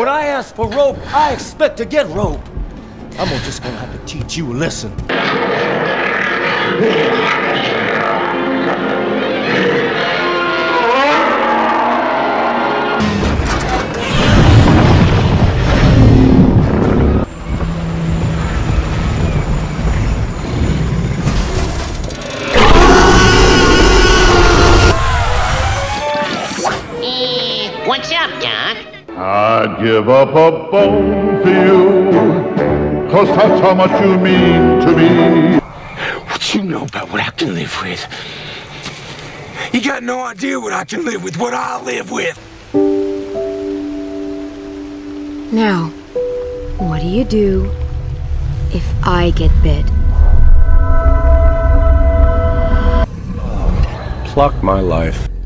When I ask for rope, I expect to get rope. I'm just gonna have to teach you a lesson. What's up, Doc? I'd give up a bone for you, 'cause that's how much you mean to me. What you know about what I can live with? You got no idea what I can live with, what I live with. Now, what do you do if I get bit? Pluck my life.